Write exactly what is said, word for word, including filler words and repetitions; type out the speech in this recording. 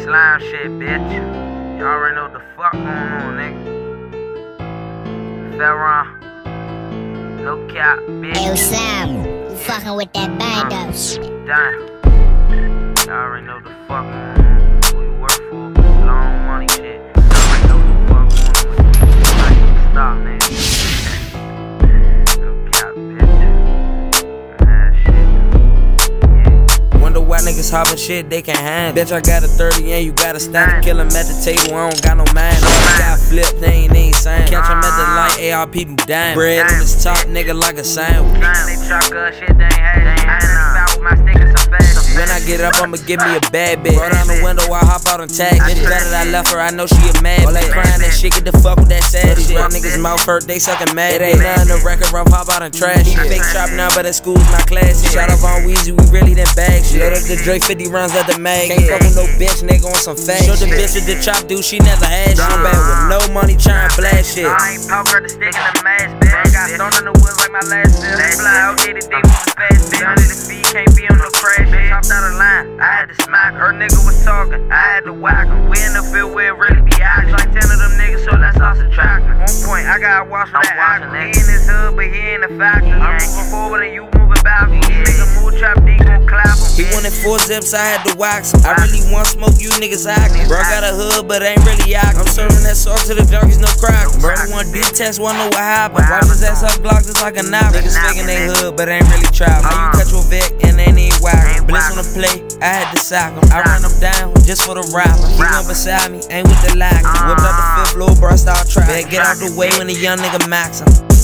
slime shit, bitch. You already know what the fuck going on, nigga. Ferron. No cap, bitch. Hey, Sam, you fucking with that binder. Damn. You already know the fuck going on. Who you work for? Long money shit. You already know the fuck going on with you. Like, stop, nigga. No cap, bitch. That shit. Yeah. Wonder why niggas hopping shit they can't handle. Bitch, I got a thirty and you gotta stand to kill him at the table. I don't got no mind. I got flipped, they ain't ain't saying. Catch him at the light, A R P do dime. Bread on his top, nigga, like a sandwich. They truck up shit they ain't had. I ain't about with my stick and some fast. When I get up, I'ma give me a bad bitch. Roll down the window, I hop out and tag. Bitch, now that I left her, I know she a mad. All that crying that shit, get the fuck with that sad shit. Y'all niggas mouth hurt, they suckin' mad. It ain't nothing to record rough, hop out and trash. He fake chop now, but at school's my class. Shout out on Weezy, we really them bag shit. Load up the Drake fifty rounds at the mag. Can't fuck with no bitch, nigga on some fat shit. Show the bitch with the chop dude, she never had shit. I'm bad with no money, tryin' blast shit. I ain't power the stick in the mask, bitch. I got thrown in the woods like my last bill. Fly out, did it, they moving fast, bitch. Under the feet, can't be on no crash, bitch. Hopped out of line, I had to smack. Her nigga was talking, I had to whack him. We in the field where it really be action. Like ten of them niggas, so let's all subtract them. One point, I got watch for that action. He in his hood, but he in the factory. I'm moving forward and you moving backwards. Nigga move trap, D gon' clap him. He wanted four zips, I had to wax him. I really want smoke, you niggas acting. Bro got a hood, but ain't really acting. I'm serving that sauce to the junkies, no crack. Bro want D test, wanna know what happened. Watch his ass up Glock just like a knife. Niggas faking they hood, but ain't really trapping. How you cut your Vic and ain't even whack. Blitz on the play, I had to sack him. I ran him down just for the rapper. He went beside me, ain't with the lack. Whipped up the fifth, little bro, start trapping. Better get out the way when the young nigga max him.